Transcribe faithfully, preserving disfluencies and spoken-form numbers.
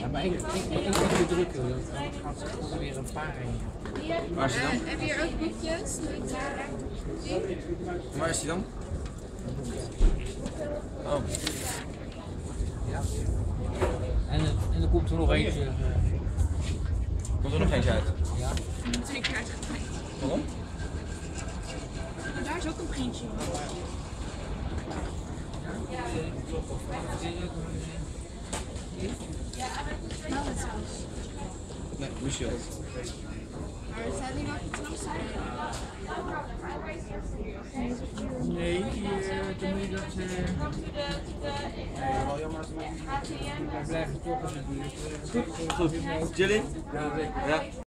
Ja, maar ik ik ik drukken, dan gaat er weer een paar heen. Waar is hij dan? Uh, heb je hier ook boekjes? Waar is hij dan? Oh. Ja. En, en er komt er nog eentje. Uh, Komt er nog eentje uit? Ja. Twee keer uitgebreid. Waarom? Maar daar is ook een printje. Ja. Nou, het zelfs. Nee, Michel. Maar staat niet nog iets langs? Nee, die, uh, dan moet je dat. Uh, H T M wij blijven toch natuurlijk. Goed. Chilling? Ja, Ja.